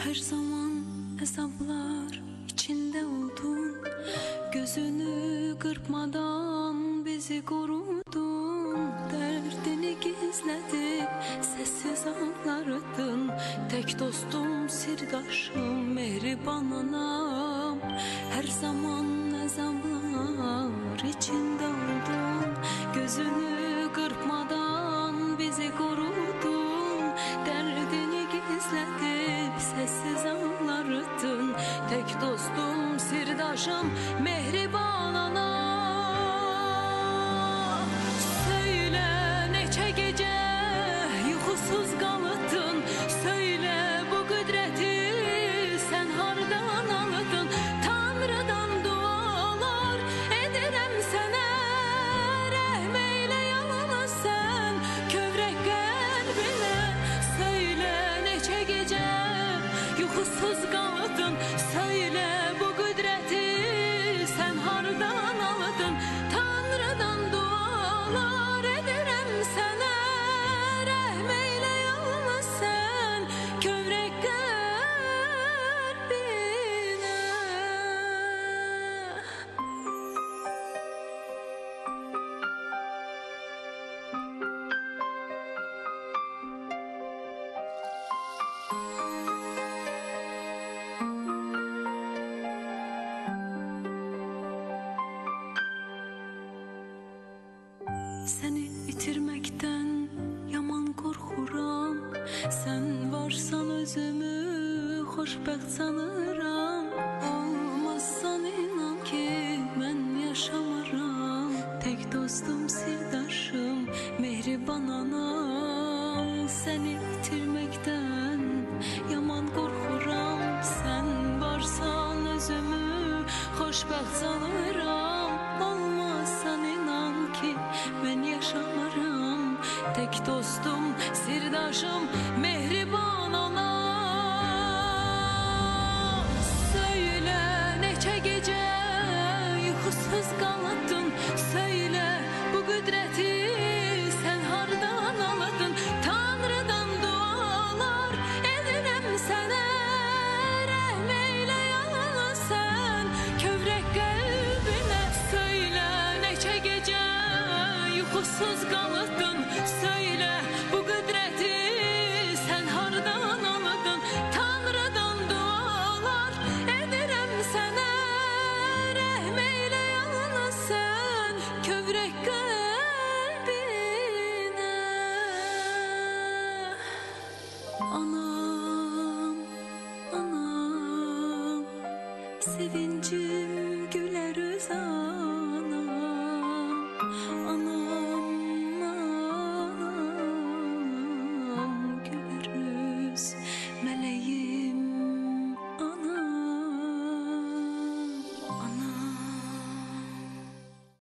Her zaman hesaplar içinde oldun. Gözünü kırpmadan bizi korudun. Derdini gizledip sessiz ağlardın. Tek dostum, sirdaşım, mehriban anam. Her zaman hesaplar içinde oldun. Gözünü kırpmadan bizi korudun. Derdini gizledip sessiz ağlardın. Tek dostum, sirdaşım, mehriban ana. Söyle neçe gece yuxusuz qalıdın. Söyle bu qüdrəti sen hardan alıdın. Tanrıdan dualar edirəm sənə. Rəhm eylə yalnız sən kövrək qəlbinə. Söyle neçə gece yuxusuz qalıdın. Söyle bu qüdrəti sen hardan alıdın. Tanrıdan dualar edirəm sənə. Rəhm eylə yalnız sən kövrək qəlbinə. Seni itirməkdən yaman qorxuram. Sən varsan özümü xoşbəxt sanıram. Olmazsan inan ki mən yaşamaram. Tek dostum, sirdaşım, mehriban anam. Seni itirməkdən yaman qorxuram. Sən varsan özümü xoşbəxt sanıram. Olmazsan inan ki ben yaşamaram. Tek dostum, sirdaşım, mehriban anam. Söyle neçe gece yuxusuz qalıdın. Söyle bu qüdrəti sen hardan alıdın. Tanrıdan dualar edirəm sənə. Rəhm eylə yalnız sən kövrək qəlbinə. Söyle neçə gece yuxusuz qalıdın. Söyle bu qüdrəti sen hardan alıdın. Tanrıdan dualar edirəm sənə. Rəhm eylə yalnız sən kövrək qəlbinə. Anam, anam, sevincim